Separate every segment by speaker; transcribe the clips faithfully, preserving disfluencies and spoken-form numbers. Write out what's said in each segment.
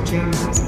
Speaker 1: Jonas.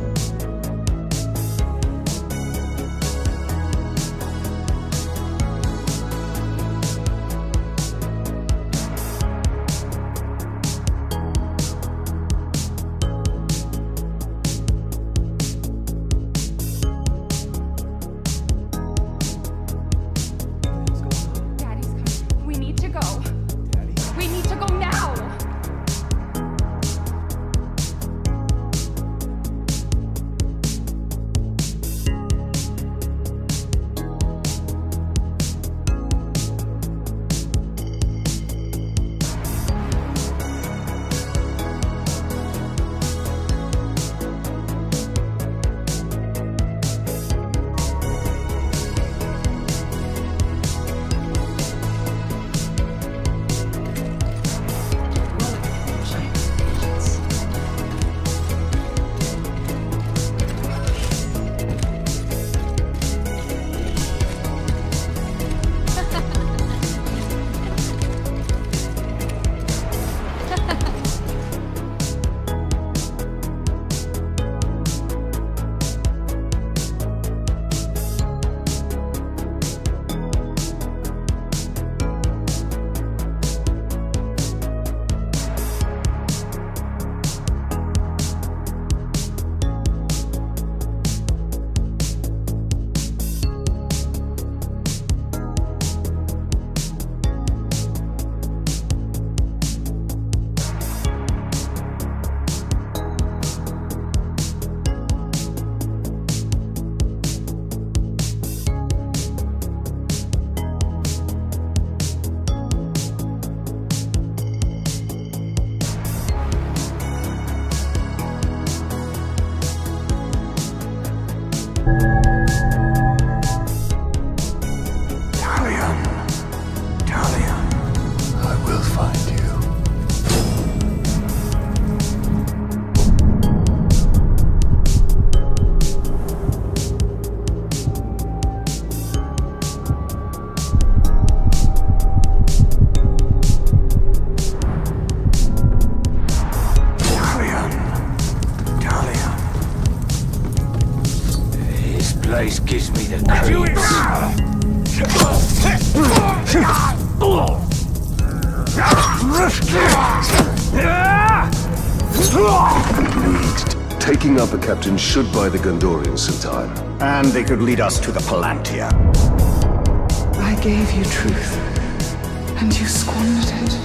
Speaker 2: Place gives me the creeps.
Speaker 3: Taking up a captain should buy the Gondorians some time.
Speaker 4: And they could lead us to the Palantir.
Speaker 1: I gave you truth, and you squandered it.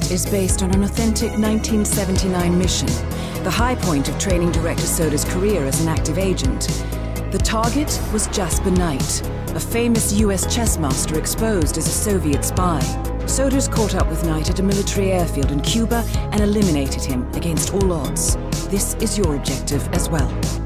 Speaker 5: is based on an authentic nineteen seventy-nine mission, the high point of training director Soda's career as an active agent. The target was Jasper Knight, a famous U S chess master exposed as a Soviet spy. Soda's caught up with Knight at a military airfield in Cuba and eliminated him against all odds. This is your objective as well.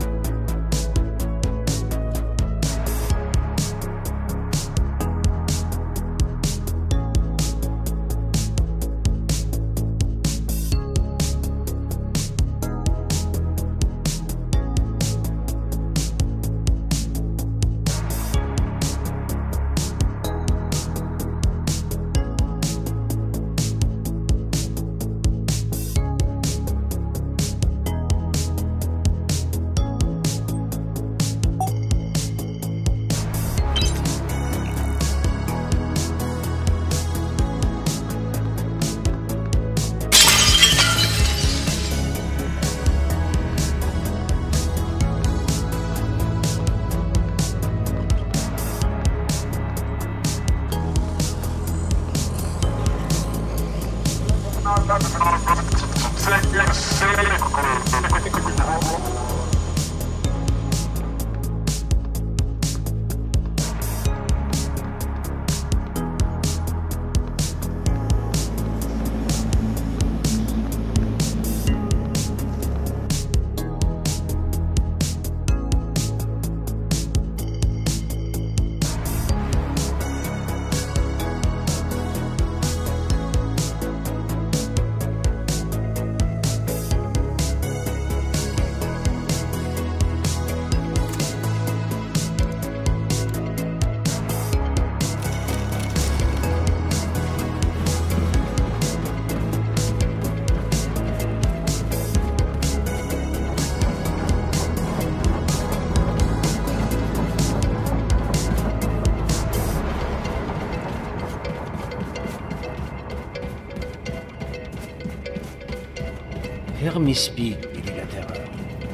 Speaker 2: Hear me speak, Illigaterra.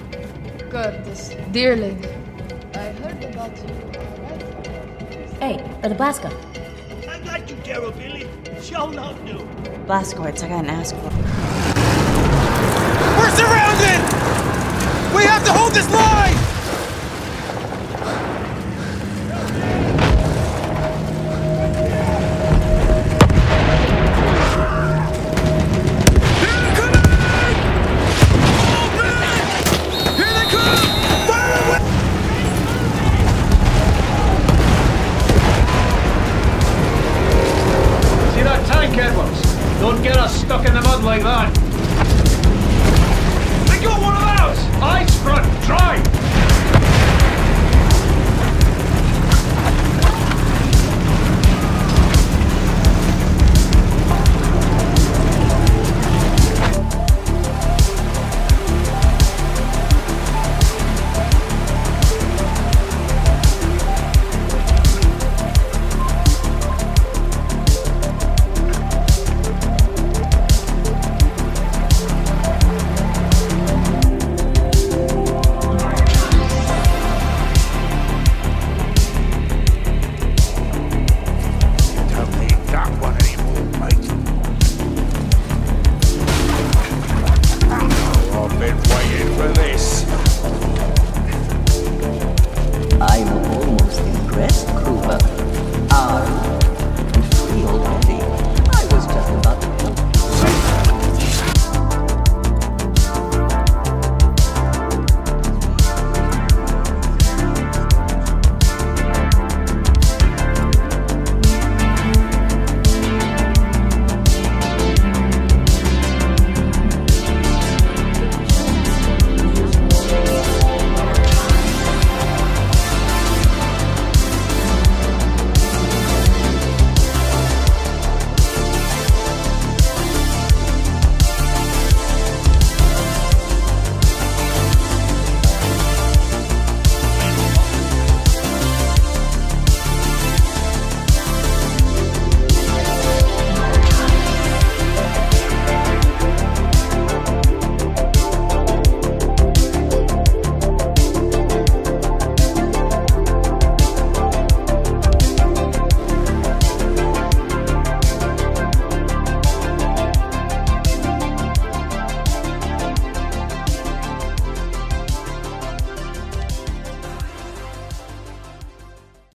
Speaker 6: Curtis, dear lady, I heard about you.
Speaker 7: Hey, Brother Blasco.
Speaker 8: I got you, Darrow Billy. Show love, do.
Speaker 7: Blazkowicz, I got an ask for.
Speaker 9: We're surrounded! We have to hold this line!
Speaker 2: Don't get us stuck in the mud like that. They got one of ours! Eyes front, drive!